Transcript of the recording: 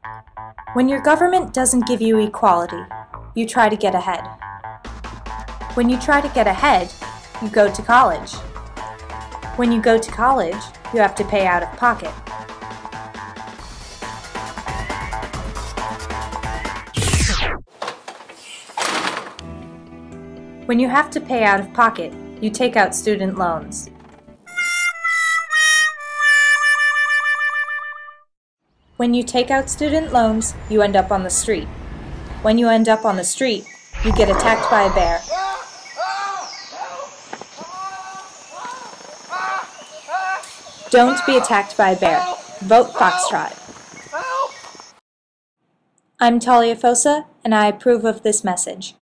When your government doesn't give you equality, you try to get ahead. When you try to get ahead, you go to college. When you go to college, you have to pay out of pocket. When you have to pay out of pocket, you take out student loans. When you take out student loans, you end up on the street. When you end up on the street, you get attacked by a bear. Don't be attacked by a bear. Vote Foxtrot. I'm Talia Fosa, and I approve of this message.